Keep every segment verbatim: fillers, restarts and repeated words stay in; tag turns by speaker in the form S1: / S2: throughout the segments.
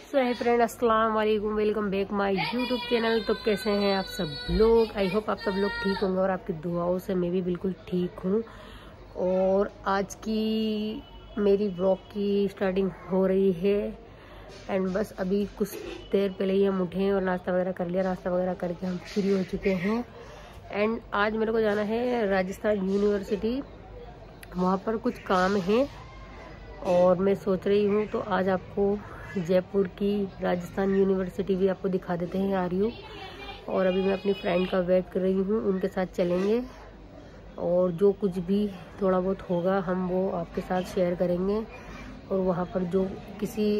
S1: सो है फ्रेंड, अस्सलाम वालेकुम, welcome back my YouTube channel. तो कैसे हैं आप सब लोग? आई होप आप सब लोग ठीक होंगे और आपकी दुआओं से मैं भी बिल्कुल ठीक हूँ। और आज की मेरी व्लॉग की स्टार्टिंग हो रही है एंड बस अभी कुछ देर पहले ही हम उठे और नाश्ता वगैरह कर लिया। नाश्ता वगैरह करके हम फ्री हो चुके हैं एंड आज मेरे को जाना है राजस्थान यूनिवर्सिटी। वहाँ पर कुछ काम है और मैं सोच रही हूँ तो आज आपको जयपुर की राजस्थान यूनिवर्सिटी भी आपको दिखा देते हैं आर यू। और अभी मैं अपनी फ्रेंड का वेट कर रही हूँ, उनके साथ चलेंगे और जो कुछ भी थोड़ा बहुत होगा हम वो आपके साथ शेयर करेंगे। और वहाँ पर जो किसी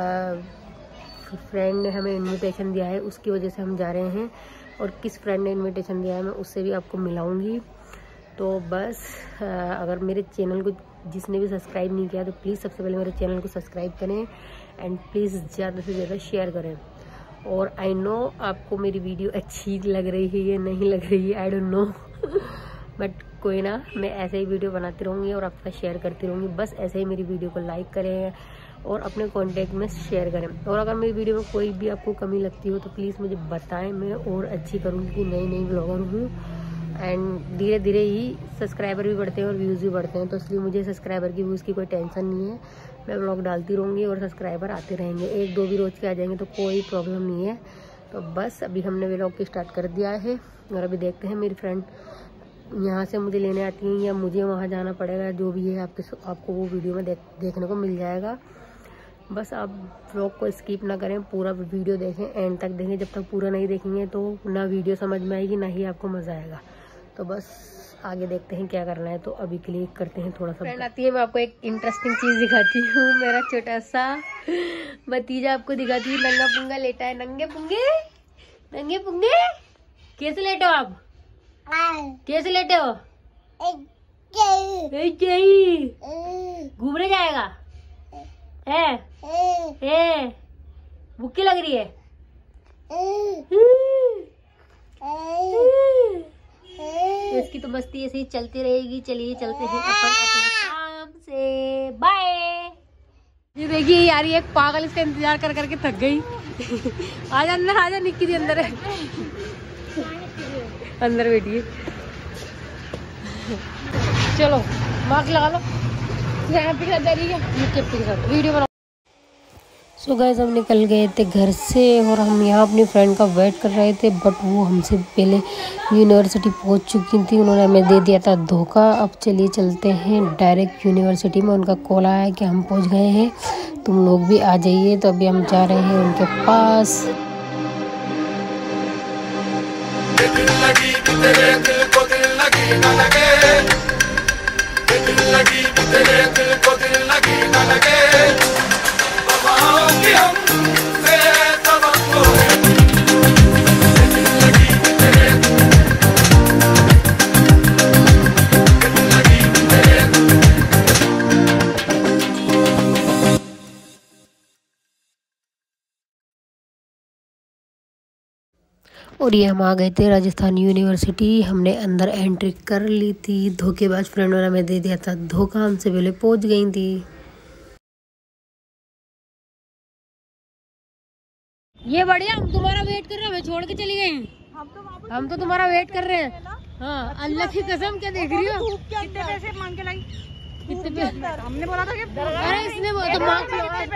S1: फ्रेंड ने हमें इनविटेशन दिया है उसकी वजह से हम जा रहे हैं और किस फ्रेंड ने इनविटेशन दिया है मैं उससे भी आपको मिलाऊंगी। तो बस आ, अगर मेरे चैनल को जिसने भी सब्सक्राइब नहीं किया तो प्लीज़ सबसे पहले मेरे चैनल को सब्सक्राइब करें एंड प्लीज़ ज़्यादा से ज़्यादा शेयर करें। और आई नो आपको मेरी वीडियो अच्छी लग रही है या नहीं लग रही है, आई डोंट नो बट कोई ना, मैं ऐसे ही वीडियो बनाती रहूँगी और आपका शेयर करती रहूँगी। बस ऐसे ही मेरी वीडियो को लाइक करें और अपने कॉन्टेक्ट में शेयर करें। और अगर मेरी वीडियो में कोई भी आपको कमी लगती हो तो प्लीज़ मुझे बताएं, मैं और अच्छी करूँगी। नई नई ब्लॉगर हूँ एंड धीरे धीरे ही सब्सक्राइबर भी बढ़ते हैं और व्यूज़ भी बढ़ते हैं, तो इसलिए मुझे सब्सक्राइबर की व्यूज़ की कोई टेंशन नहीं है। मैं ब्लॉग डालती रहूँगी और सब्सक्राइबर आते रहेंगे, एक दो भी रोज़ के आ जाएंगे तो कोई प्रॉब्लम नहीं है। तो बस अभी हमने व्लॉग की स्टार्ट कर दिया है और अभी देखते हैं मेरी फ्रेंड यहाँ से मुझे लेने आती हैं या मुझे वहाँ जाना पड़ेगा, जो भी है आपके आपको वो वीडियो में देख, देखने को मिल जाएगा। बस आप व्लॉग को स्किप ना करें, पूरा वीडियो देखें, एंड तक देखें। जब तक पूरा नहीं देखेंगे तो ना वीडियो समझ में आएगी ना ही आपको मज़ा आएगा। तो बस आगे देखते हैं क्या करना है। तो अभी के लिए करते हैं थोड़ा सा फ्रेंड आती है, मैं आपको एक इंटरेस्टिंग चीज़ दिखाती हूँ। मेरा छोटा सा भतीजा आपको दिखाती हूँ, नंगा पुंगा लेटा है। नंगे पुंगे नंगे पुंगे कैसे लेटे हो आप? कैसे लेटे हो? घूमने जाएगा है? है भूखी लग रही है? तो इसकी तो मस्ती ऐसे ही चलती रहेगी। चलिए चलते हैं अपन अपने काम से। बाय। ये देखिए यार, ये एक पागल इसका इंतजार कर करके थक गई। आजा अंदर, आजा निक्की दी अंदर है, अंदर बैठिए। चलो मास्क लगा लो, वीडियो बनाओ। सो गाइस, हम निकल गए थे घर से और हम यहाँ अपनी फ्रेंड का वेट कर रहे थे, बट वो हमसे पहले यूनिवर्सिटी पहुँच चुकी थी। उन्होंने हमें दे दिया था धोखा। अब चलिए चलते हैं डायरेक्ट यूनिवर्सिटी में। उनका कॉल आया कि हम पहुँच गए हैं, तुम लोग भी आ जाइए। तो अभी हम जा रहे हैं उनके पास। और ये हम आ गए थे राजस्थान यूनिवर्सिटी। हमने अंदर एंट्री कर ली थी। धोखेबाज फ्रेंड ने हमें दे दिया था धोखा, हमसे पहले पहुंच गई थी। ये बढ़िया, हम तुम्हारा वेट कर रहे हैं, हमें छोड़ के चली गई। हम तो हम तो तुम्हारा वेट कर रहे हैं। हाँ, अल्लाह की कसम। क्या देख रही हो?
S2: कितने पैसे मांग के लाई?
S1: कितने पैसे?
S2: हमने बोला था कि
S1: अरे इसने बोला तो मांग लो।
S2: अरे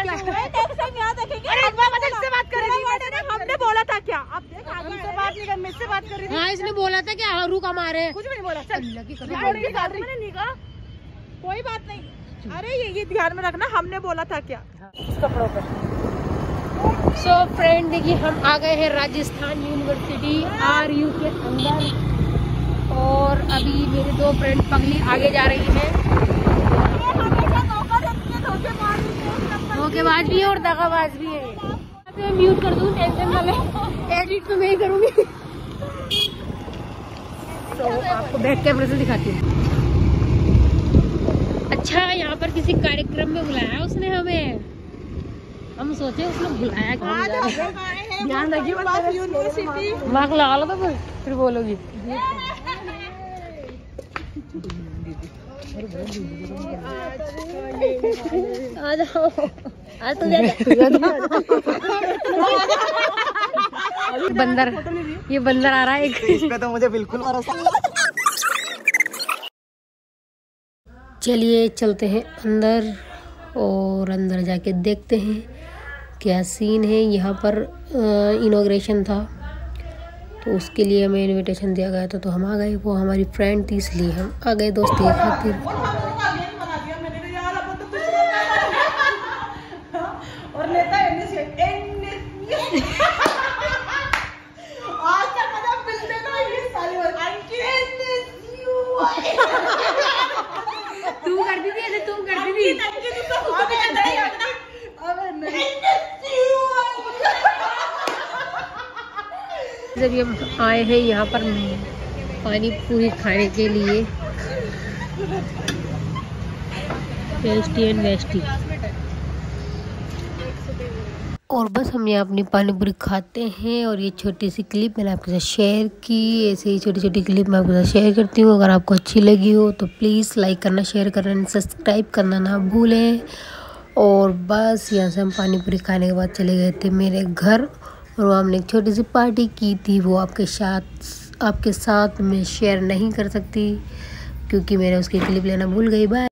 S2: से बात कर रही थी, हमने बोला था क्या? अब देख, हमसे बात नहीं कर, मुझसे बात कर रही थी।
S1: हाँ, इसने बोला था कि हरू कमारे।
S2: कुछ भी नहीं बोला। चल,
S1: अल्लाह की कसम,
S2: मैंने नहीं कहा, कोई बात नहीं। अरे ये ये ध्यान में रखना, हमने बोला था क्या?
S1: कपड़ों पर। सो so, फ्रेंड देखिए, हम आ गए हैं राजस्थान यूनिवर्सिटी आर यू के अंदर और अभी मेरे दो फ्रेंड पगली आगे जा रही हैं। धोखेबाज भी है और दगाबाज भी है। मैं म्यूट कर दूं, टेंशन वाले, एडिट तो मैं ही करूंगी। तो आपको बैक कैमरे से दिखाती हूँ। अच्छा, यहाँ पर किसी कार्यक्रम में बुलाया उसने हमें। हम सोचे उसने बुलाया क्यों? ध्यान रखिए, मार्क लगा लो तो फिर बोलोगी। आ जाओ, आज तो बंदर ये बंदर आ रहा है एक।
S3: इस पे तो मुझे बिल्कुल भरोसा नहीं।
S1: चलिए चलते हैं अंदर और अंदर जाके देखते हैं क्या सीन है। यहाँ पर इनॉग्रेशन था तो उसके लिए हमें इनविटेशन दिया गया था, तो हम आ गए। वो हमारी फ्रेंड थी इसलिए हम आ गए दोस्ती के खातिर। तू करती थी ऐसे, तू करती थी। जब हम आए हैं यहाँ पर पानी पूरी खाने के लिए, टेस्टी एंड वेस्टी, और बस हम यहाँ अपनी पानी पूरी खाते हैं। और ये छोटी सी क्लिप मैंने आपके साथ शेयर की। ऐसे ही छोटी छोटी क्लिप मैं आपके साथ शेयर करती हूँ। अगर आपको अच्छी लगी हो तो प्लीज़ लाइक करना, शेयर करना, सब्सक्राइब करना ना भूलें। और बस यहाँ से हम पानी पूरी खाने के बाद चले गए थे मेरे घर, और वहाँ हमने एक छोटी सी पार्टी की थी। वो आपके साथ आपके साथ मैं शेयर नहीं कर सकती क्योंकि मैंने उसकी क्लिप लेना भूल गई। बाय।